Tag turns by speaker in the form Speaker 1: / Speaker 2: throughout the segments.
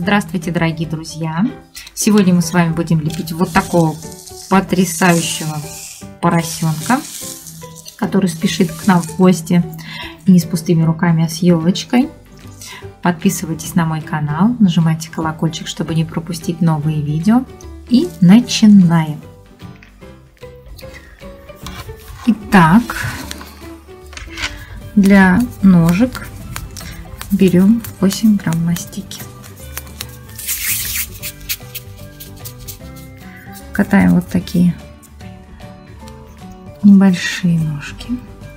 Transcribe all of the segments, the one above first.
Speaker 1: Здравствуйте, дорогие друзья! Сегодня мы с вами будем лепить вот такого потрясающего поросенка, который спешит к нам в гости, и не с пустыми руками, а с елочкой. Подписывайтесь на мой канал, нажимайте колокольчик, чтобы не пропустить новые видео. И начинаем! Итак, для ножек берем 8 грамм мастики. Катаем вот такие небольшие ножки.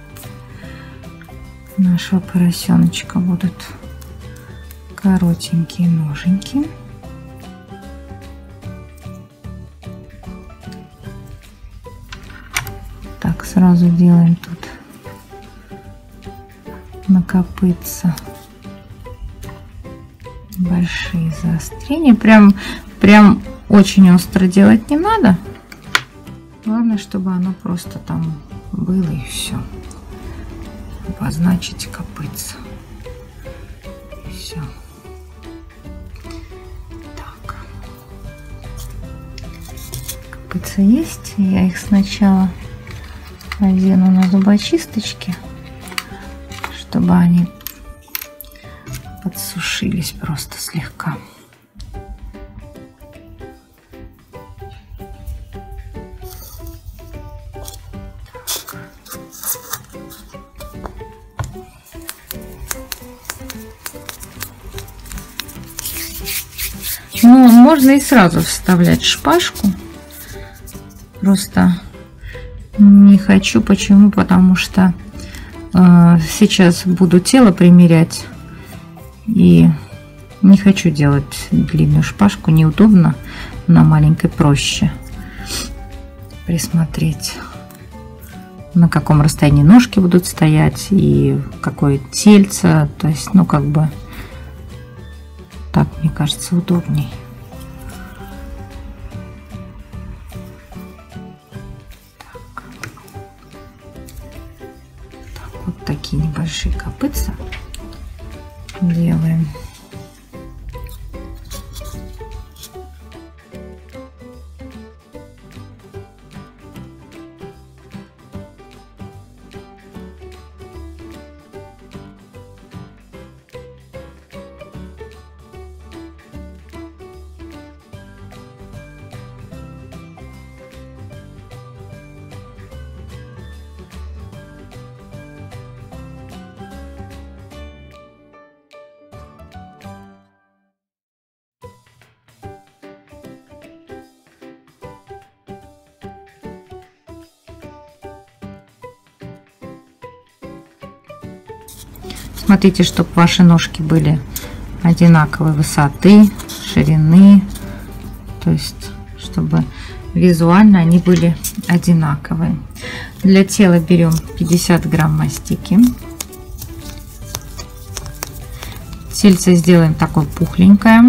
Speaker 1: У нашего поросеночка будут коротенькие ноженьки. Так, сразу делаем тут на копытце большие заострения. Прям очень остро делать не надо. Главное, чтобы оно просто там было, и все. Обозначить копытце. И все. Так. Копытца есть. Я их сначала одену на зубочисточки, чтобы они подсушились просто слегка. Ну, можно и сразу вставлять шпажку. Просто не хочу. Почему? Потому что сейчас буду тело примерять. И не хочу делать длинную шпажку. Неудобно. На маленькой проще присмотреть, на каком расстоянии ножки будут стоять и какое тельце. То есть, ну, как бы так, мне кажется, удобней. Так, вот такие небольшие копытца делаем. Смотрите, чтобы ваши ножки были одинаковой высоты, ширины, то есть чтобы визуально они были одинаковые. Для тела берем 50 грамм мастики. Тельце сделаем такое пухленькое.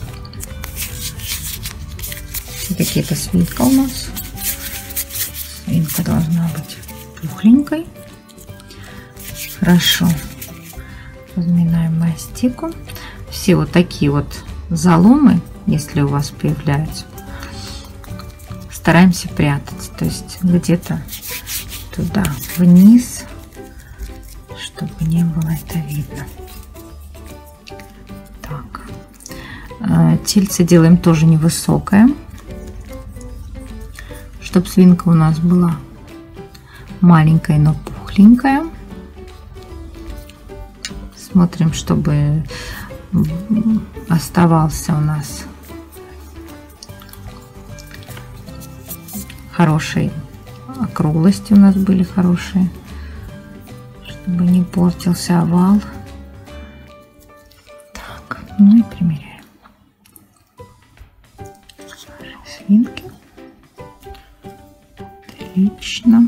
Speaker 1: Какие-то свинка у нас. Свинка должна быть пухленькой. Хорошо. Разминаем мастику. Все вот такие вот заломы, если у вас появляются, стараемся прятать. То есть где-то туда вниз, чтобы не было это видно. Так. Тельце делаем тоже невысокое, чтобы свинка у нас была маленькая, но пухленькая. Смотрим, чтобы оставался у нас хорошие округлости, у нас были хорошие, чтобы не портился овал. Так, ну и примеряем свинки. Отлично.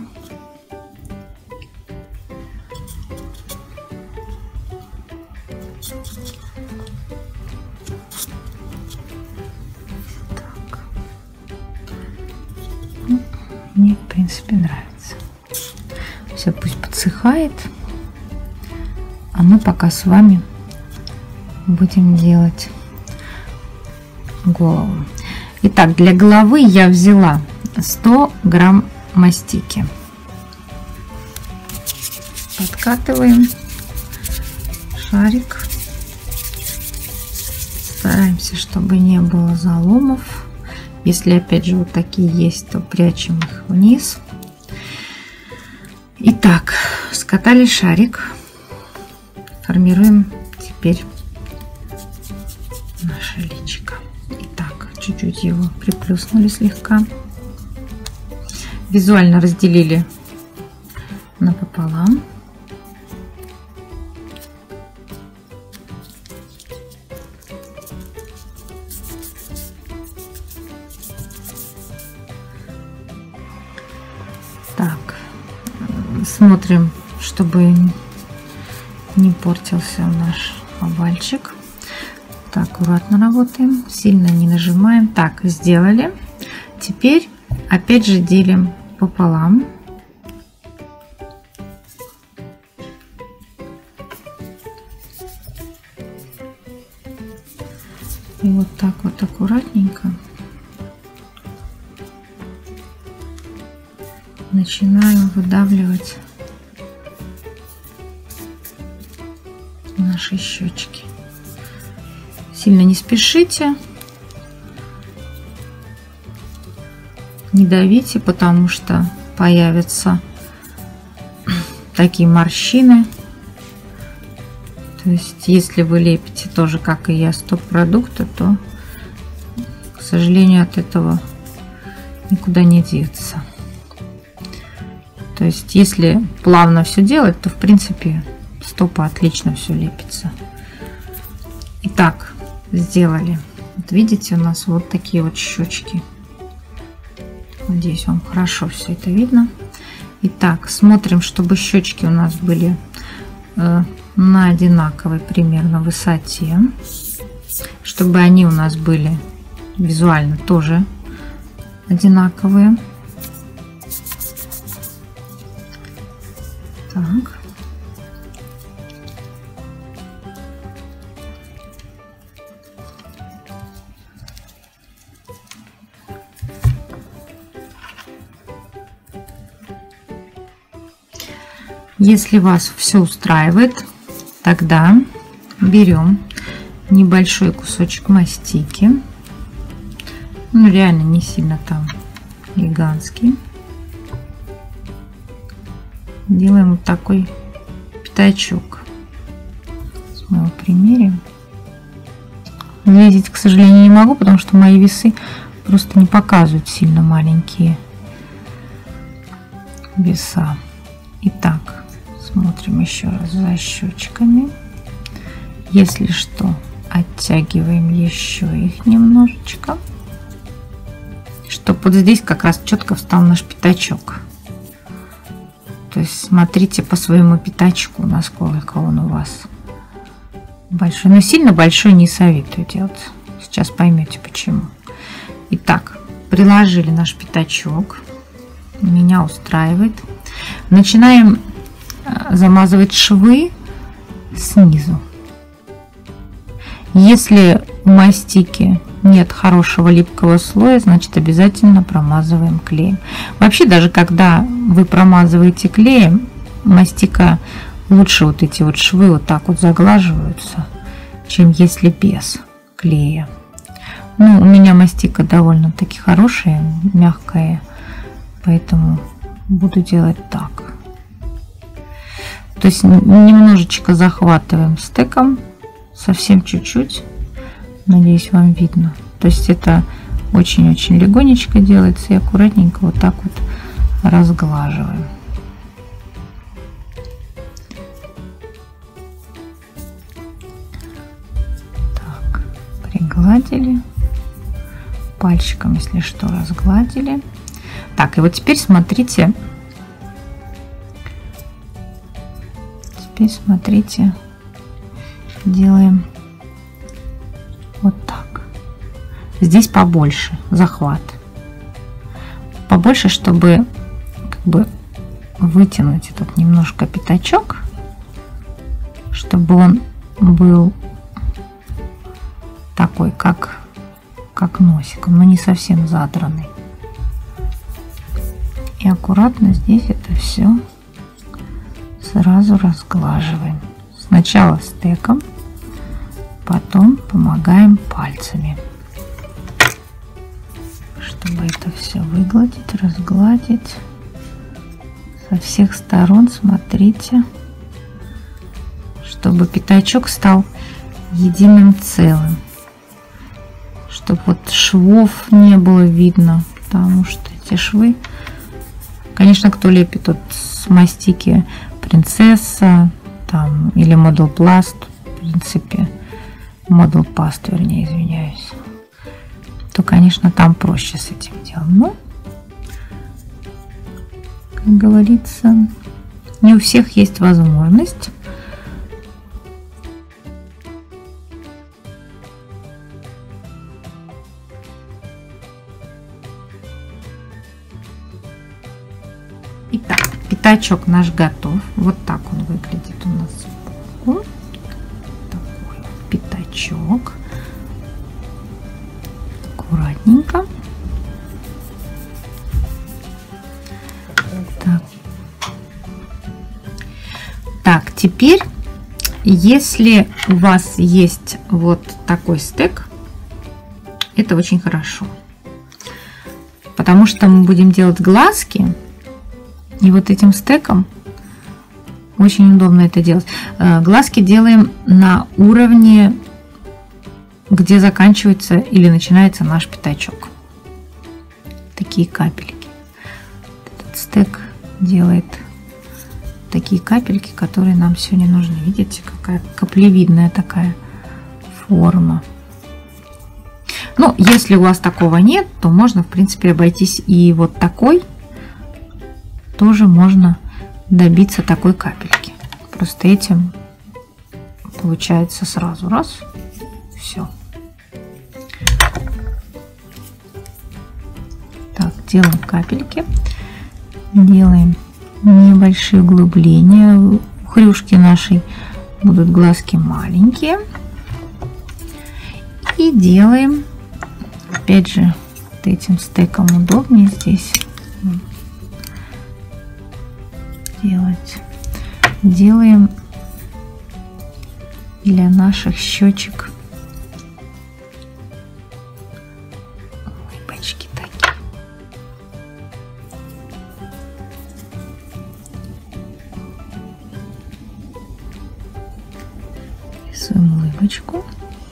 Speaker 1: Мне, в принципе, нравится. Все пусть подсыхает, а мы пока с вами будем делать голову. Итак, для головы я взяла 100 грамм мастики. Подкатываем шарик. Стараемся, чтобы не было заломов. Если опять же вот такие есть, то прячем их вниз. Итак, скатали шарик. Формируем теперь наше личико. Итак, чуть-чуть его приплюснули слегка. Визуально разделили напополам. Так, смотрим, чтобы не портился наш овальчик. Так, аккуратно работаем, сильно не нажимаем. Так, сделали. Теперь опять же делим пополам. И вот так вот аккуратненько начинаем выдавливать наши щечки. Сильно не спешите, не давите, потому что появятся такие морщины. То есть, если вы лепите тоже, как и я, стоп-продукты, то, к сожалению, от этого никуда не деться. То есть, если плавно все делать, то, в принципе, стопа отлично все лепится. Итак, сделали. Вот видите, у нас вот такие вот щечки. Надеюсь, вам хорошо все это видно. Итак, смотрим, чтобы щечки у нас были на одинаковой примерно высоте, чтобы они у нас были визуально тоже одинаковые. Так. Если вас все устраивает, тогда берем небольшой кусочек мастики. Ну, реально не сильно там гигантский. Делаем вот такой пятачок. Мы его примерим. Весить, к сожалению, не могу, потому что мои весы просто не показывают сильно маленькие веса. Итак, смотрим еще раз за щечками. Если что, оттягиваем еще их немножечко, чтобы вот здесь как раз четко встал наш пятачок. То есть смотрите по своему пятачку, насколько он у вас большой. Но сильно большой не советую делать. Сейчас поймете почему. Итак, приложили наш пятачок. Меня устраивает. Начинаем замазывать швы снизу. Если у мастики нет хорошего липкого слоя, значит обязательно промазываем клеем. Вообще, даже когда вы промазываете клеем, мастика лучше вот эти вот швы вот так вот заглаживаются, чем если без клея. Ну, у меня мастика довольно-таки хорошая, мягкая, поэтому буду делать так. То есть немножечко захватываем стеком, совсем чуть-чуть. Надеюсь, вам видно. То есть это очень-очень легонечко делается и аккуратненько вот так вот разглаживаем. Так, пригладили. Пальчиком, если что, разгладили. Так, и вот теперь смотрите. Теперь смотрите. Делаем вот так. Здесь побольше захват. Побольше, чтобы как бы вытянуть этот немножко пятачок, чтобы он был такой, как как носиком, но не совсем задранный. И аккуратно здесь это все сразу разглаживаем. Сначала стеком, потом помогаем пальцами, чтобы это все выгладить, разгладить со всех сторон. Смотрите, чтобы пятачок стал единым целым, чтобы вот швов не было видно, потому что эти швы, конечно, кто лепит вот с мастики Принцесса там или Model Plast, в принципе, Model Past, вернее, извиняюсь, то, конечно, там проще с этим делом. Но, как говорится, не у всех есть возможность. Итак, пятачок наш готов. Вот так он выглядит у нас сбоку. Такой пятачок. Аккуратненько. Так, теперь, если у вас есть вот такой стек, это очень хорошо. Потому что мы будем делать глазки. И вот этим стеком очень удобно это делать. Глазки делаем на уровне, где заканчивается или начинается наш пятачок. Такие капельки. Этот стек делает такие капельки, которые нам сегодня нужны. Видите, какая каплевидная такая форма. Ну, если у вас такого нет, то можно, в принципе, обойтись и вот такой. Тоже можно добиться такой капельки. Просто этим получается сразу раз. Все. Так, делаем капельки. Делаем небольшие углубления. У хрюшки нашей будут глазки маленькие. И делаем, опять же, вот этим стеком удобнее здесь делать. Делаем для наших щечек улыбочки такие. Рисуем улыбочку.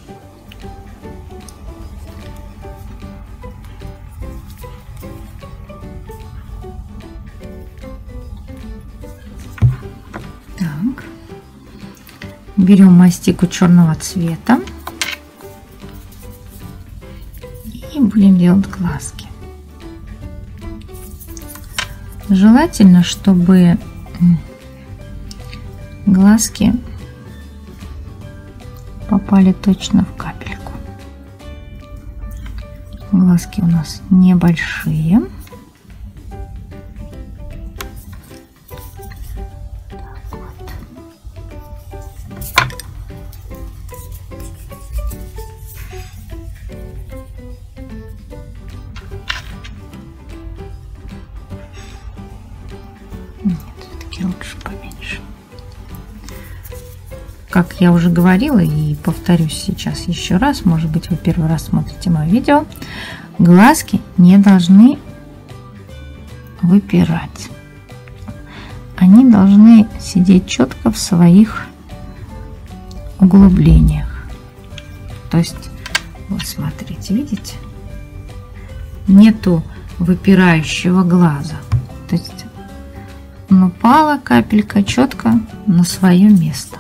Speaker 1: Берем мастику черного цвета и будем делать глазки. Желательно, чтобы глазки попали точно в капельку. Глазки у нас небольшие. Лучше поменьше. Как я уже говорила и повторюсь сейчас еще раз, может быть, вы первый раз смотрите мое видео, глазки не должны выпирать. Они должны сидеть четко в своих углублениях. То есть, вот смотрите, видите? Нету выпирающего глаза. То есть упала капелька четко на свое место.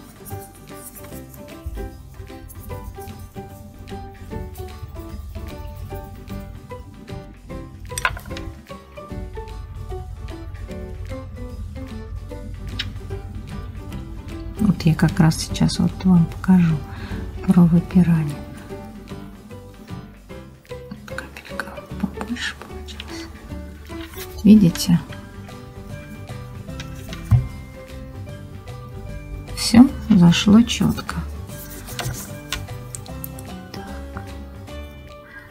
Speaker 1: Вот я как раз сейчас вот вам покажу про выпирание. Капелька побольше получилась. Видите? Все зашло четко. Так.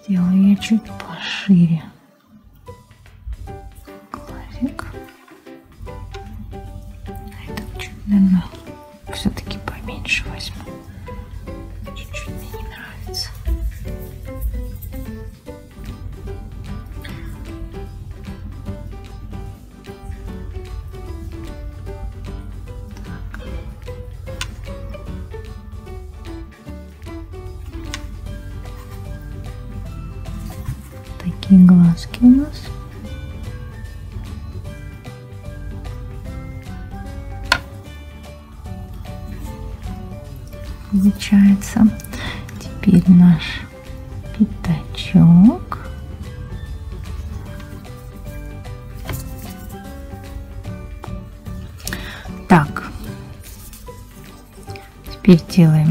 Speaker 1: Сделаю я чуть пошире глазик. Это чуть, наверное, все-таки поменьше возьму. Чуть-чуть мне не нравится. Такие глазки у нас. Получается. Теперь наш пятачок. Так. Теперь делаем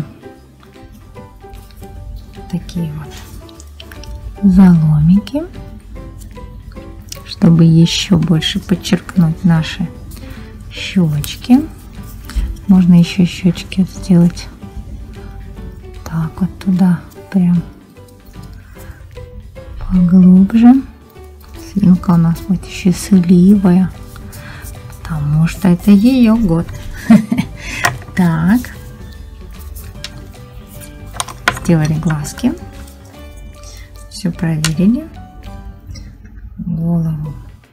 Speaker 1: такие вот заломики, чтобы еще больше подчеркнуть наши щечки. Можно еще щечки сделать так вот туда, прям поглубже. Свинка у нас будет счастливая, потому что это ее год. Так, сделали глазки. Все проверили. Голову.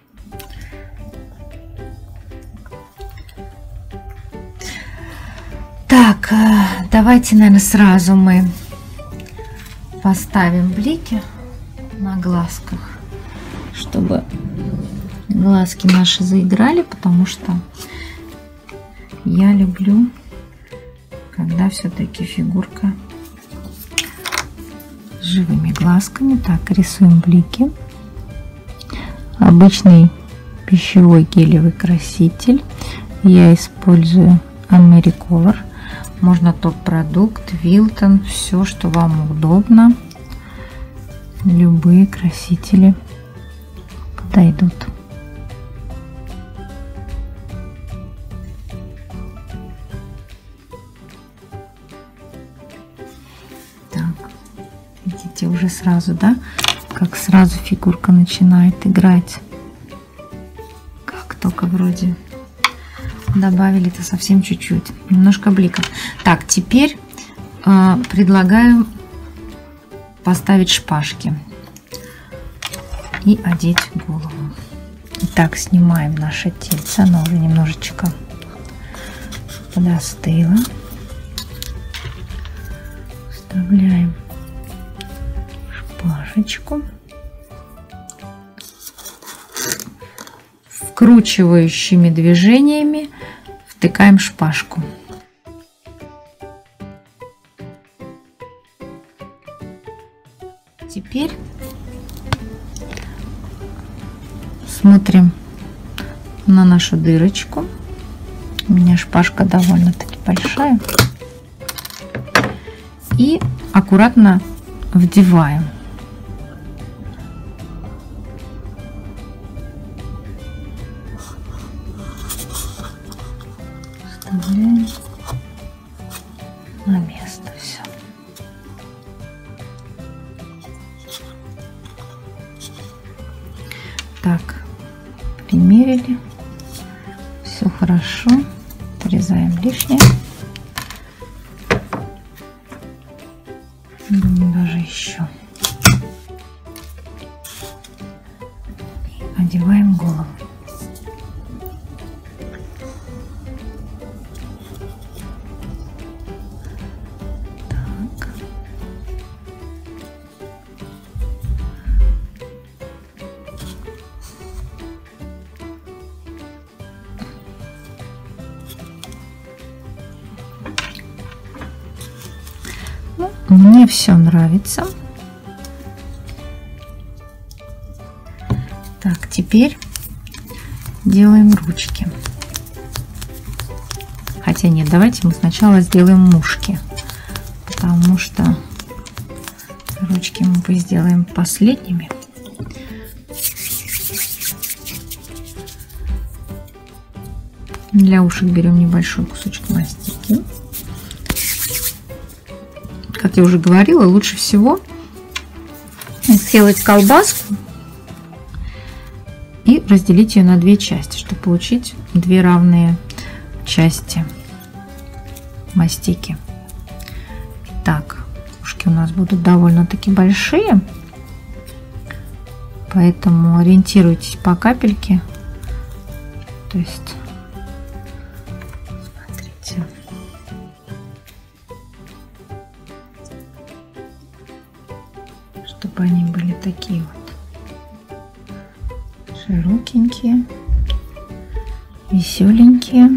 Speaker 1: Так, давайте, наверное, сразу мы поставим блики на глазках, чтобы глазки наши заиграли, потому что я люблю, когда все-таки фигурка с живыми глазками. Так, рисуем блики. Обычный пищевой гелевый краситель. Я использую Americolor. Можно топ-продукт, Wilton, все, что вам удобно. Любые красители подойдут. Видите, уже сразу, да, как сразу фигурка начинает играть. Как только вроде добавили-то совсем чуть-чуть, немножко блика. Так, теперь предлагаю поставить шпажки и одеть голову. Итак, снимаем наше тельце, оно уже немножечко подостыло. Вставляем шпажечку, вкручивающими движениями втыкаем шпажку. Теперь смотрим на нашу дырочку. У меня шпажка довольно-таки большая. И аккуратно вдеваем. Вставляем на место все. Так, примерили. Все хорошо. Отрезаем лишнее. Думаю, даже еще. И одеваем голову. Так. Ну, мне все нравится. Так, теперь делаем ручки. Хотя нет, давайте мы сначала сделаем мушки, потому что ручки мы сделаем последними. Для ушек берем небольшой кусочек мастики. Как я уже говорила, лучше всего сделать колбаску и разделить ее на две части, чтобы получить две равные части мастики. Так, ушки у нас будут довольно-таки большие, поэтому ориентируйтесь по капельке. То есть, смотрите. Чтобы они были такие вот широкенькие, веселенькие.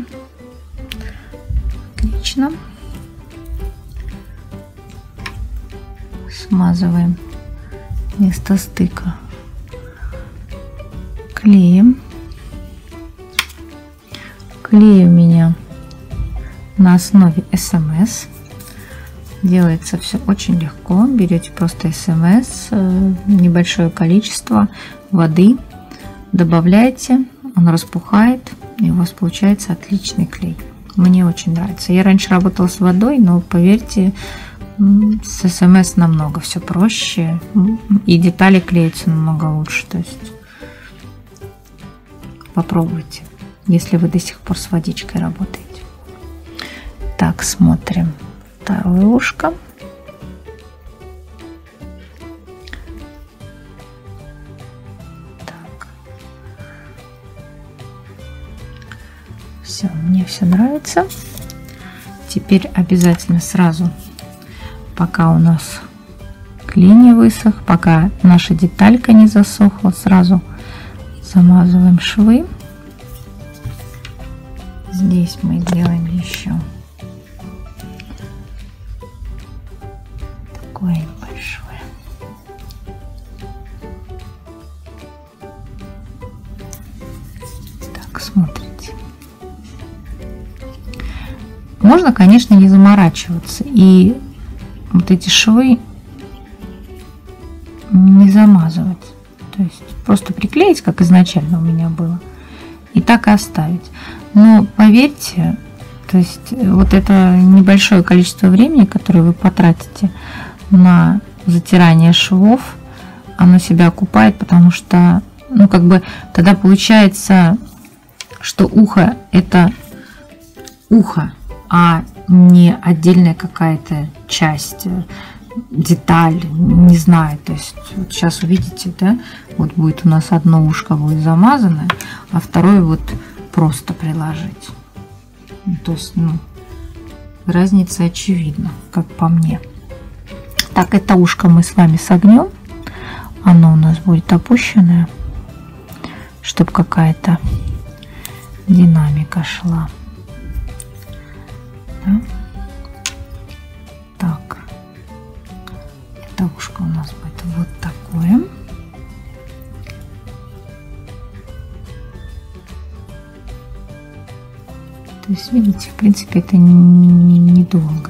Speaker 1: Отлично. Смазываем место стыка клеем. Клей у меня на основе СМС. Делается все очень легко. Берете просто СМС, небольшое количество воды, добавляете, он распухает, и у вас получается отличный клей. Мне очень нравится. Я раньше работала с водой, но поверьте, с СМС намного все проще, и детали клеятся намного лучше. То есть попробуйте, если вы до сих пор с водичкой работаете. Так, смотрим второе ушко. Так. Все, мне все нравится. Теперь обязательно сразу, пока у нас клей не высох, пока наша деталька не засохла, сразу замазываем швы. Здесь мы делаем еще такое небольшое. Так, смотрите. Можно, конечно, не заморачиваться и вот эти швы не замазывать. То есть просто приклеить, как изначально у меня было, и так и оставить. Но поверьте, то есть вот это небольшое количество времени, которое вы потратите на затирание швов, оно себя окупает, потому что, ну, как бы тогда получается, что ухо – это ухо, а не отдельная какая-то часть, деталь, не знаю. То есть вот сейчас увидите, да, вот будет у нас одно ушко будет замазанное, а второе вот просто приложить. То есть, ну, разница очевидна, как по мне. Так, это ушко мы с вами согнем. Оно у нас будет опущенное, чтобы какая-то динамика шла. Да? Так, это ушко у нас будет вот такое. То есть, видите, в принципе, это недолго.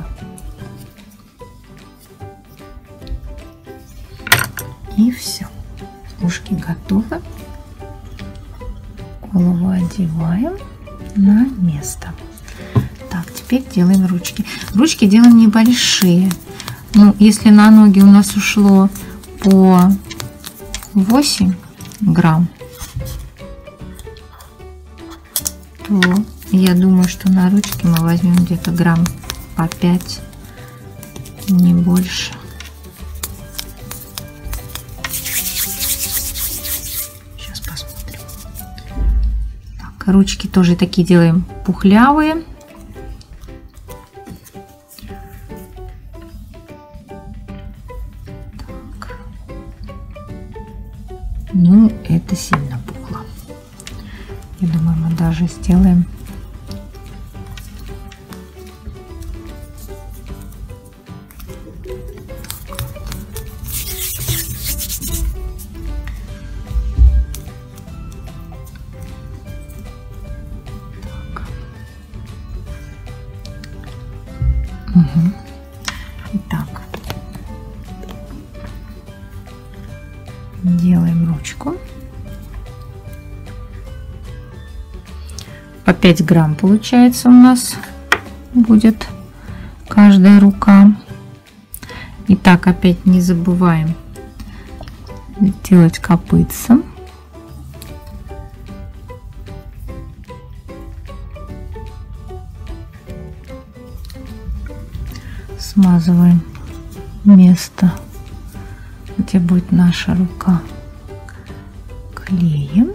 Speaker 1: И все. Ушки готовы. Голову одеваем на место. Так, теперь делаем ручки. Ручки делаем небольшие. Ну, если на ноги у нас ушло по 8 грамм, то я думаю, что на ручки мы возьмем где-то грамм по 5, не больше. Сейчас посмотрим. Так, ручки тоже такие делаем пухлявые. Так. Ну, это сильно пухло. Я думаю, мы даже сделаем Итак, делаем ручку. По 5 грамм получается у нас будет каждая рука. Итак, опять не забываем делать копытца. Смазываем место, где будет наша рука, клеем.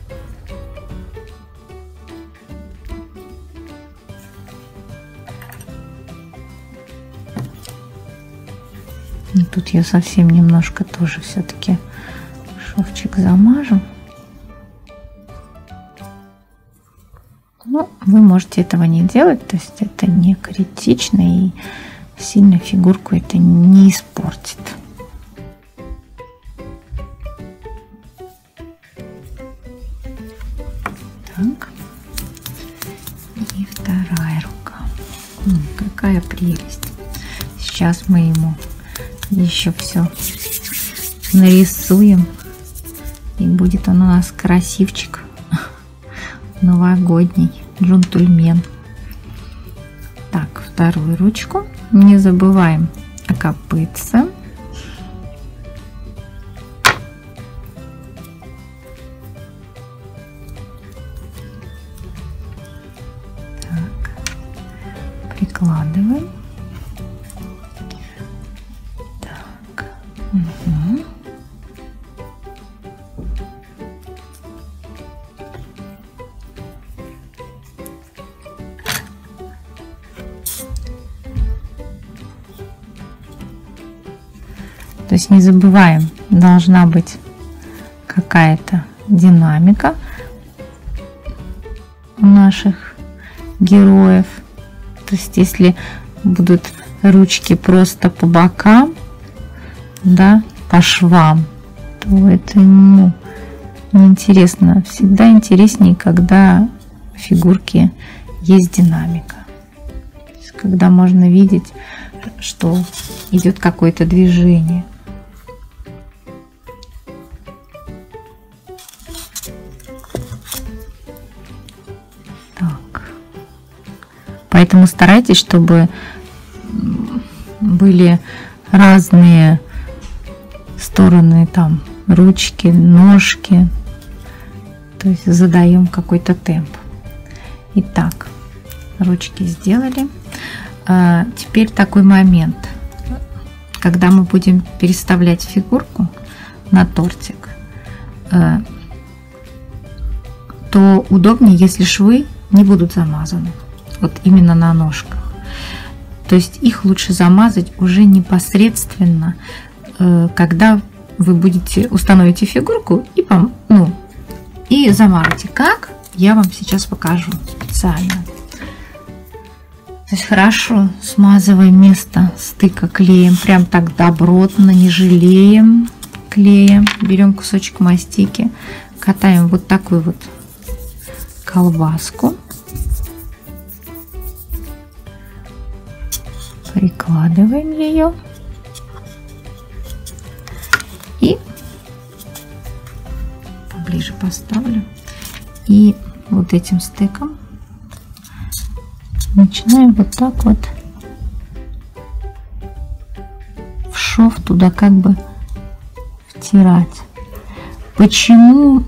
Speaker 1: И тут я совсем немножко тоже все-таки шовчик замажу. Но вы можете этого не делать, то есть это не критично и сильно фигурку это не испортит. Так. И вторая рука. Какая прелесть. Сейчас мы ему еще все нарисуем. И будет он у нас красивчик. Новогодний джентльмен. Так, вторую ручку. Не забываем о копытце. Так, прикладываем. Так. Угу. То есть не забываем, должна быть какая-то динамика у наших героев. То есть если будут ручки просто по бокам, да, по швам, то это неинтересно. Всегда интереснее, когда в фигурке есть динамика. То есть когда можно видеть, что идет какое-то движение. Поэтому старайтесь, чтобы были разные стороны, там ручки, ножки. То есть задаем какой-то темп. Итак, ручки сделали. Теперь такой момент, когда мы будем переставлять фигурку на тортик, то удобнее, если швы не будут замазаны. Вот именно на ножках. То есть их лучше замазать уже непосредственно, когда вы установите фигурку и замажете. Как? Я вам сейчас покажу специально. То есть хорошо смазываем место стыка клеем, прям так добротно, не жалеем клея. Берем кусочек мастики, катаем вот такую вот колбаску. Прикладываем ее и поближе поставлю, и вот этим стыком начинаем вот так вот в шов туда как бы втирать. Почему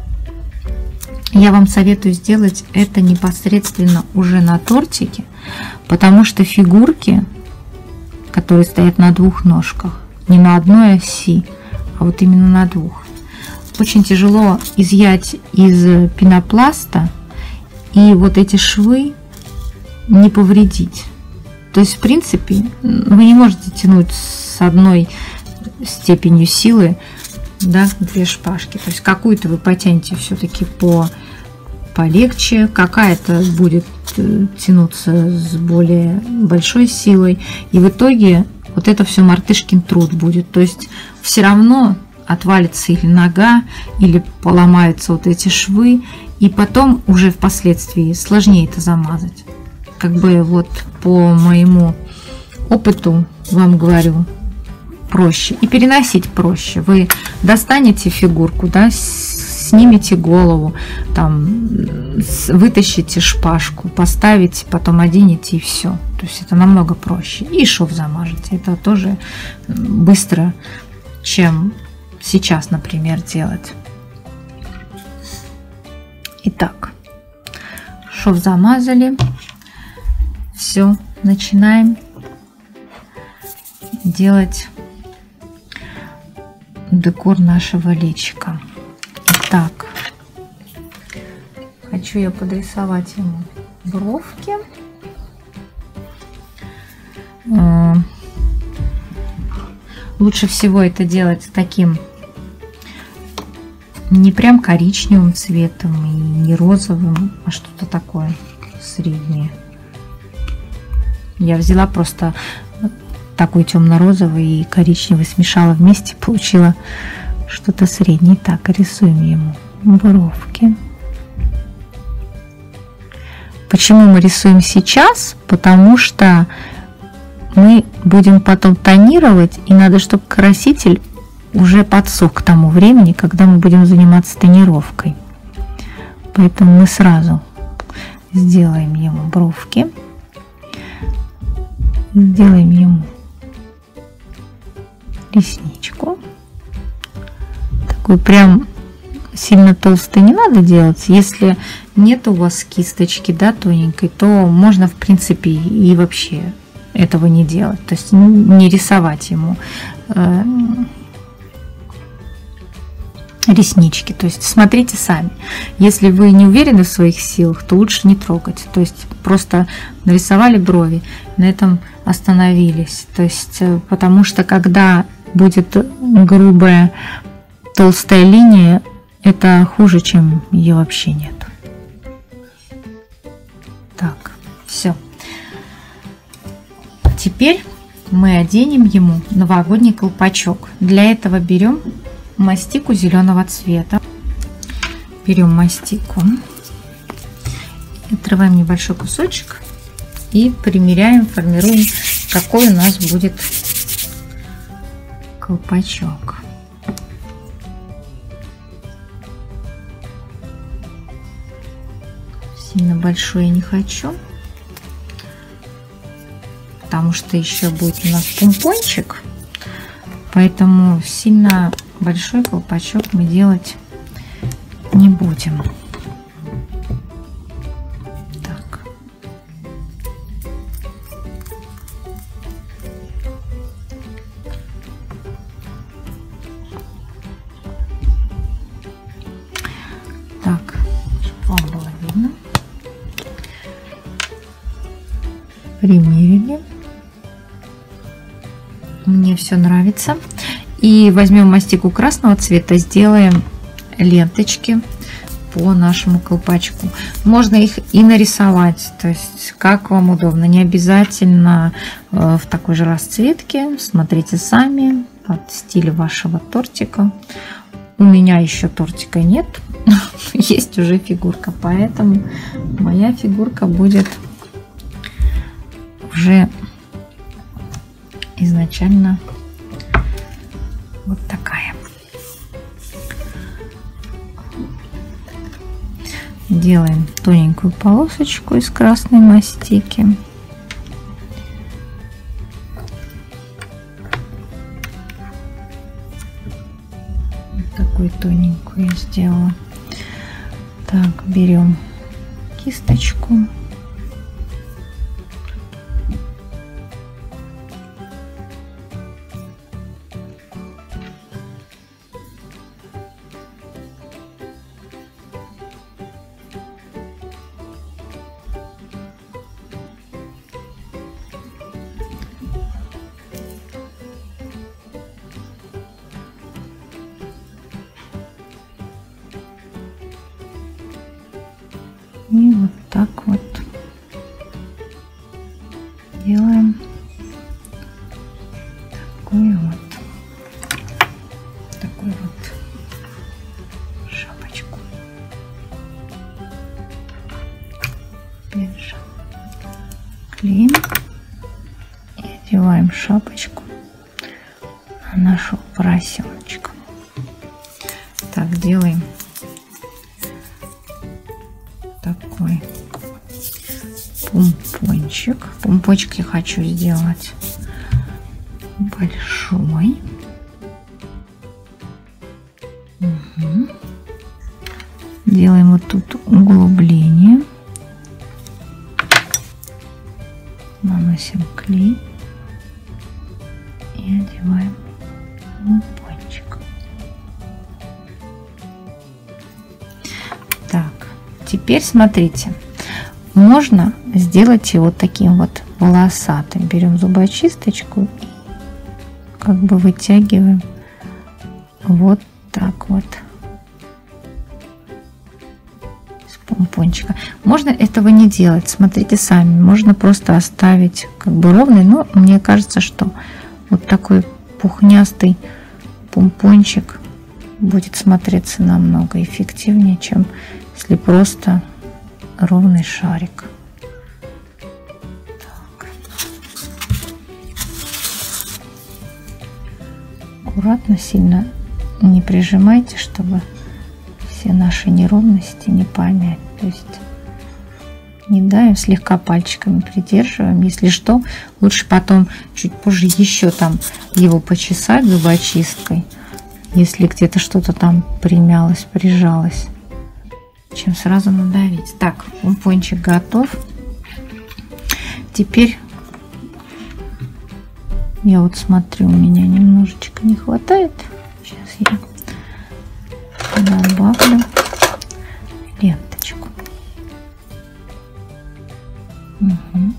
Speaker 1: я вам советую сделать это непосредственно уже на тортике? Потому что фигурки, которые стоят на двух ножках, не на одной оси, а вот именно на двух, очень тяжело изъять из пенопласта и вот эти швы не повредить. То есть, в принципе, вы не можете тянуть с одной степенью силы, да, две шпажки. То есть какую-то вы потянете все-таки полегче, какая-то будет тянуться с более большой силой, и в итоге вот это все мартышкин труд будет. То есть все равно отвалится или нога, или поломаются вот эти швы, и потом уже впоследствии сложнее это замазать. Как бы вот по моему опыту вам говорю, проще и переносить проще. Вы достанете фигурку, да, снимете голову, там вытащите шпажку, поставите, потом оденете, и все. То есть это намного проще. И шов замажете. Это тоже быстро, чем сейчас, например, делать. Итак, шов замазали. Все, начинаем делать декор нашего личика. Итак, хочу я подрисовать ему бровки. Лучше всего это делать таким не прям коричневым цветом и не розовым, а что-то такое среднее. Я взяла просто такой темно-розовый и коричневый, смешала вместе, получила что-то среднее. Так, рисуем ему бровки. Почему мы рисуем сейчас? Потому что мы будем потом тонировать, и надо, чтобы краситель уже подсох к тому времени, когда мы будем заниматься тонировкой. Поэтому мы сразу сделаем ему бровки, сделаем ему ресничку. Такой прям сильно толстый не надо делать. Если нет у вас кисточки, да, тоненькой, то можно, в принципе, и вообще этого не делать. То есть не рисовать ему реснички. То есть смотрите сами. Если вы не уверены в своих силах, то лучше не трогать. То есть просто нарисовали брови, на этом остановились. То есть потому что когда будет грубая толстая линия, это хуже, чем ее вообще нет. Так, все. Теперь мы оденем ему новогодний колпачок. Для этого берем мастику зеленого цвета. Берем мастику, отрываем небольшой кусочек и примеряем, формируем, какой у нас будет колпачок. Сильно большой я не хочу, потому что еще будет у нас помпончик, поэтому сильно большой колпачок мы делать не будем. Так. Так, чтобы вам было видно. Примерили. Мне все нравится. И возьмем мастику красного цвета, сделаем ленточки по нашему колпачку. Можно их и нарисовать, то есть как вам удобно. Не обязательно в такой же расцветке. Смотрите сами под стиль вашего тортика. У меня еще тортика нет, есть уже фигурка, поэтому моя фигурка будет уже изначально вот такая. Делаем тоненькую полосочку из красной мастики. Вот такую тоненькую я сделала. Так, берем кисточку. И вот так вот делаем такую вот шапочку. Держим, клеим и одеваем шапочку на нашего поросеночка. Так, делаем такой помпончик. Помпончик я хочу сделать большой. делаем вот тут углубление. Наносим клей и одеваем помпончик. Так, теперь смотрите, можно сделать его таким вот волосатым. Берем зубочисточку и как бы вытягиваем вот так вот с помпончика. Можно этого не делать, смотрите сами, можно просто оставить как бы ровный, но мне кажется, что вот такой пухнястый помпончик будет смотреться намного эффективнее, чем если просто ровный шарик. Так. Аккуратно, сильно не прижимайте, чтобы все наши неровности не помять. То есть не давим, слегка пальчиками придерживаем. Если что, лучше потом чуть позже еще там его почесать зубочисткой, если где-то что-то там примялось, прижалось, чем сразу надавить. Так, помпончик готов. Теперь я вот смотрю, у меня немножечко не хватает. Сейчас я добавлю ленточку. Угу.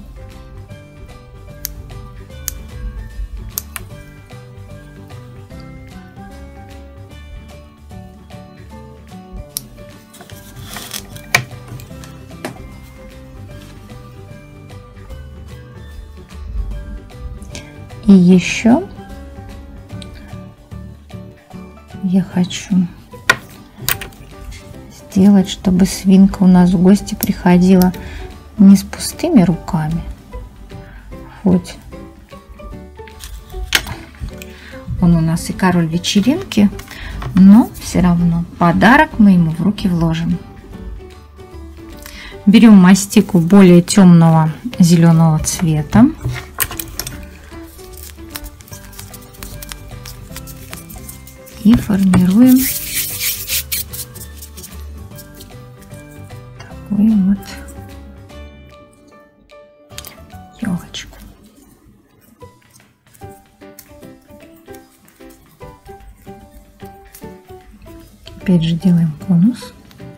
Speaker 1: И еще я хочу сделать, чтобы свинка у нас в гости приходила не с пустыми руками, хоть он у нас и король вечеринки, но все равно подарок мы ему в руки вложим. Берем мастику более темного зеленого цвета. И формируем такую вот елочку. Опять же делаем конус.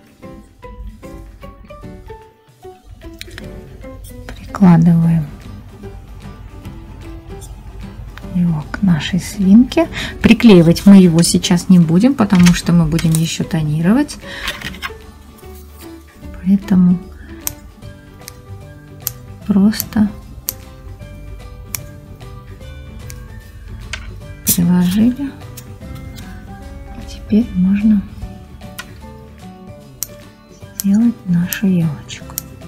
Speaker 1: Прикладываем его к нашей свинке. Приклеивать мы его сейчас не будем, потому что мы будем еще тонировать. Поэтому просто приложили. И теперь можно сделать нашу елочку.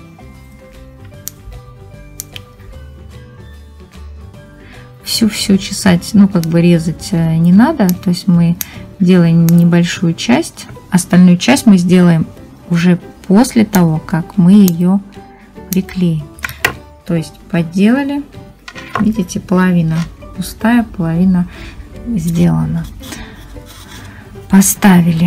Speaker 1: Всю чесать, ну как бы резать не надо, то есть мы делаем небольшую часть, остальную часть мы сделаем уже после того, как мы ее приклеим. То есть поделали, видите, половина пустая, половина сделана. Поставили.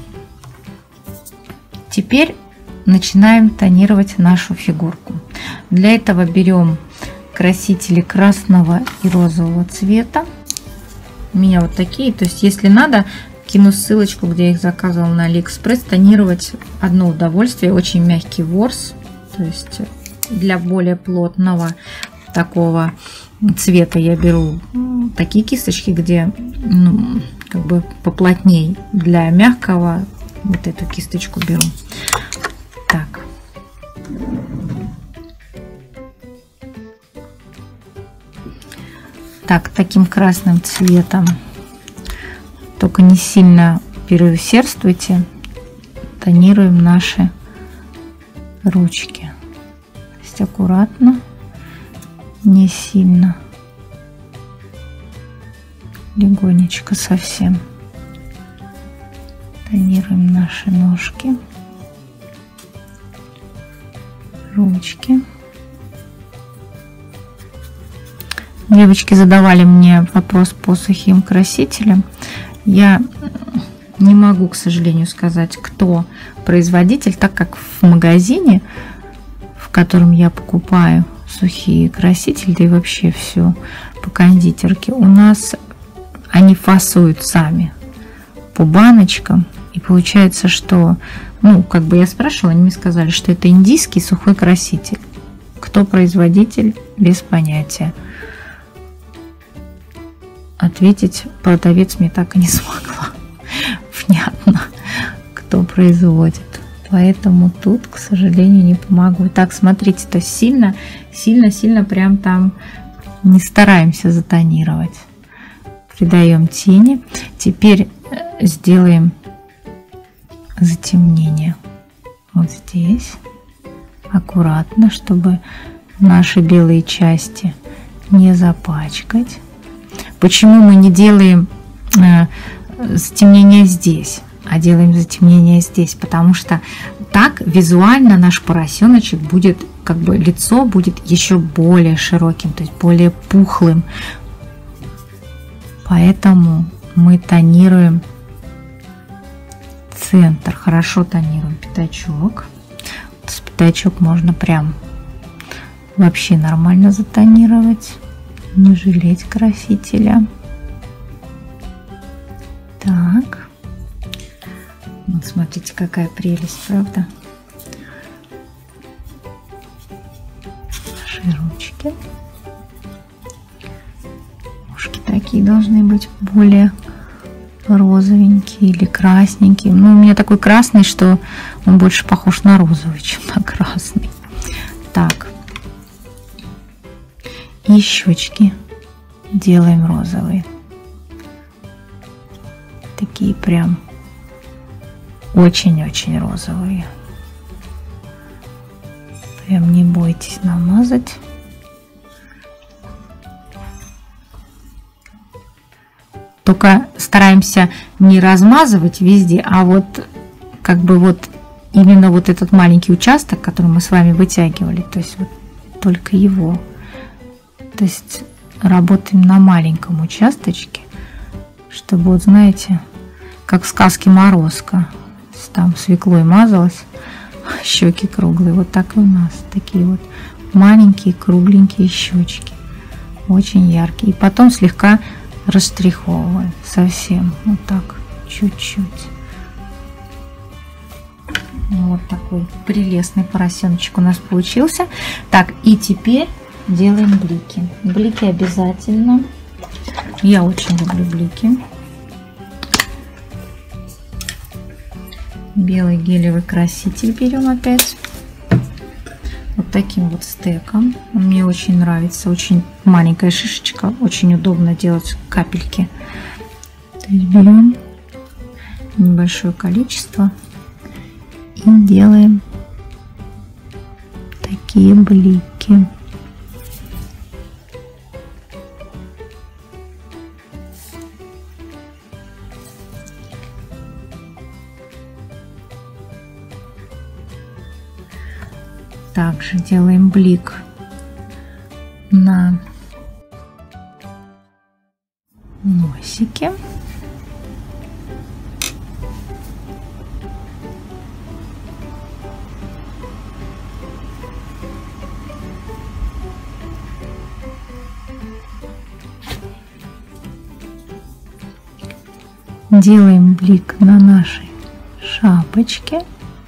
Speaker 1: Теперь начинаем тонировать нашу фигурку. Для этого берем красители красного и розового цвета. У меня вот такие. То есть, если надо, кину ссылочку, где я их заказывала на Алиэкспресс. Тонировать одно удовольствие. Очень мягкий ворс. То есть, для более плотного такого цвета я беру такие кисточки, где ну, как бы поплотней. Для мягкого вот эту кисточку беру. Так. Так, таким красным цветом, только не сильно переусердствуйте, тонируем наши ручки. То есть аккуратно, не сильно, легонечко совсем тонируем наши ножки, ручки. Девочки задавали мне вопрос по сухим красителям. Я Не могу, к сожалению, сказать, кто производитель, так как в магазине, в котором я покупаю сухие красители, да и вообще все по кондитерке, у нас они фасуют сами по баночкам. И получается, что, ну, как бы я спрашивала, они мне сказали, что это индийский сухой краситель. Кто производитель, без понятия. Ответить продавец мне так и не смогла. Внятно, кто производит. Поэтому тут, к сожалению, не помогу. Так, смотрите, то есть сильно прям там не стараемся затонировать. Придаем тени. Теперь сделаем затемнение вот здесь. Аккуратно, чтобы наши белые части не запачкать. Почему мы не делаем затемнение здесь, а делаем затемнение здесь? Потому что так визуально наш поросеночек будет, как бы лицо будет еще более широким, то есть более пухлым. Поэтому мы тонируем центр, хорошо тонируем пятачок. С пятачок можно прям вообще нормально затонировать, не жалеть красителя. Так, вот смотрите, какая прелесть, правда? Наши ручки. Ушки такие должны быть более розовенькие или красненькие. Ну, у меня такой красный, что он больше похож на розовый, чем на красный. Так. И щечки делаем розовые. Такие прям очень-очень розовые. Прям не бойтесь намазать. Только стараемся не размазывать везде, а вот как бы вот именно вот этот маленький участок, который мы с вами вытягивали, то есть вот только его. То есть работаем на маленьком участочке, чтобы, вот знаете, как в сказке Морозко, там свеклой мазалась, щеки круглые, вот так и у нас, такие вот маленькие кругленькие щечки, очень яркие. И потом слегка расштриховываем, совсем, вот так, чуть-чуть. Вот такой прелестный поросеночек у нас получился. Так, и теперь делаем блики. Блики обязательно. Я очень люблю блики. Белый гелевый краситель берем опять. Вот таким вот стеком. Он мне очень нравится. Очень маленькая шишечка. Очень удобно делать капельки. То есть берем небольшое количество и делаем такие блики. Также делаем блик на носике. Делаем блик на нашей шапочке.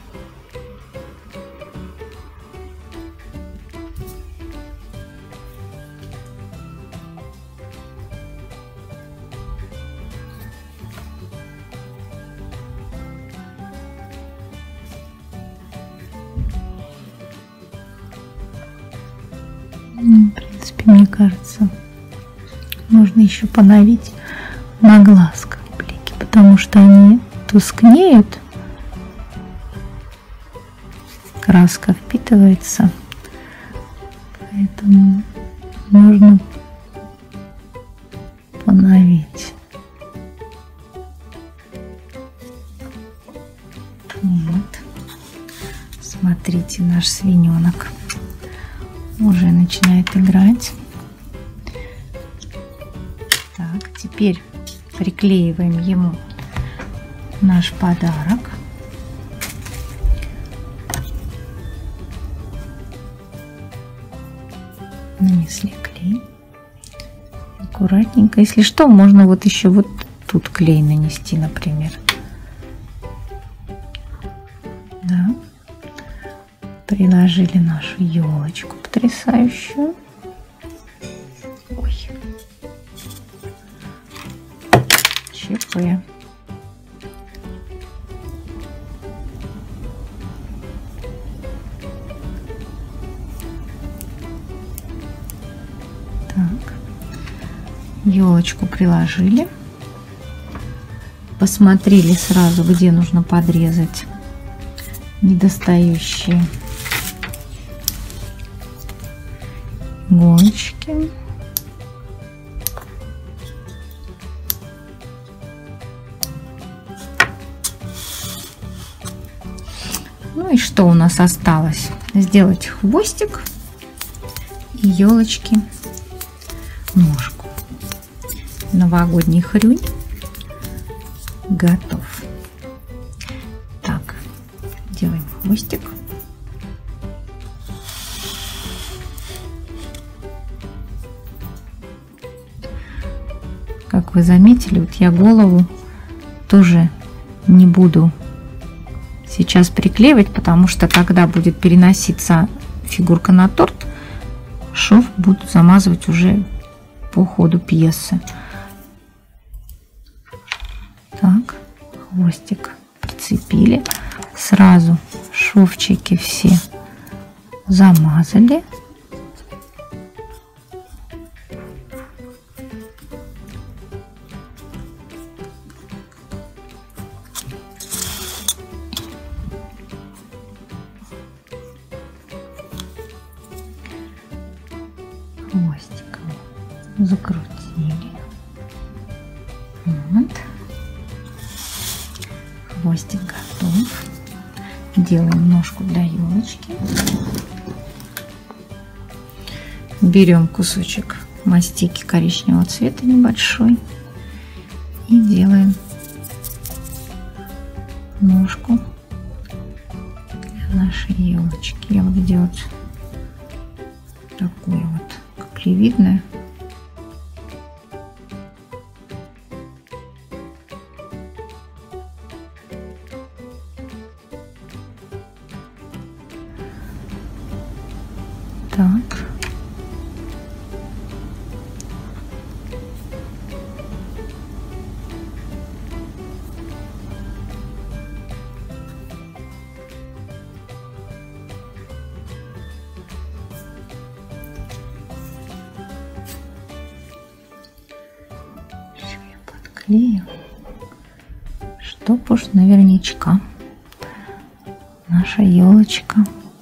Speaker 1: В принципе, мне кажется, нужно еще поновить на глазках блики, потому что они тускнеют, краска впитывается, поэтому нужно поновить. Вот. Смотрите, наш свиненок уже начинает играть. Так, теперь приклеиваем ему наш подарок. Нанесли клей. Аккуратненько. Если что, можно вот еще вот тут клей нанести, например. Да. Приложили нашу елочку потрясающую. Ой. ЧП. Так. Елочку приложили. Посмотрели сразу, где нужно подрезать недостающие иголочки. Ну и что у нас осталось? Сделать хвостик и елочки ножку. Новогодний хрюнь готов. Так, делаем хвостик. Как вы заметили, вот я голову тоже не буду сейчас приклеивать, потому что когда будет переноситься фигурка на торт, шов буду замазывать уже по ходу пьесы. Так, хвостик прицепили, сразу шовчики все замазали. Хвостиком закрутили. Вот. Хвостик готов. Делаем ножку для елочки. Берем кусочек мастики коричневого цвета небольшой и делаем ножку для нашей елочки. Я буду делать такую вот каплевидную. Так. Подклею, чтоб уж наверняка наша елочка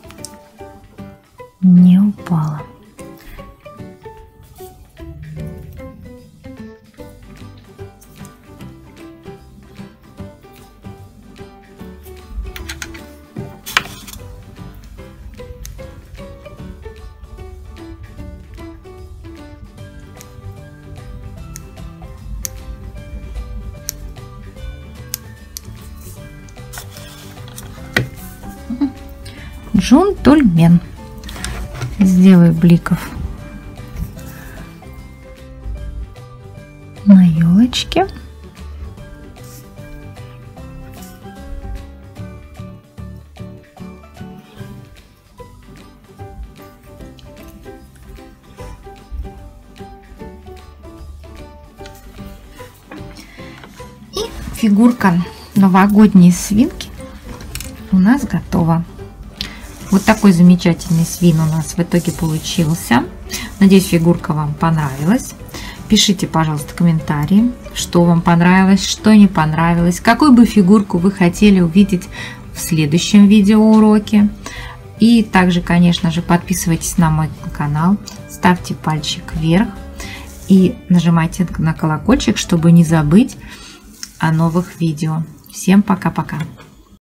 Speaker 1: не упала. Джентльмен. Сделаю бликов на елочке. И фигурка новогодней свинки у нас готова. Вот такой замечательный свин у нас в итоге получился. Надеюсь, фигурка вам понравилась. Пишите, пожалуйста, комментарии, что вам понравилось, что не понравилось, какую бы фигурку вы хотели увидеть в следующем видеоуроке. И также, конечно же, подписывайтесь на мой канал, ставьте пальчик вверх и нажимайте на колокольчик, чтобы не забыть о новых видео. Всем пока-пока!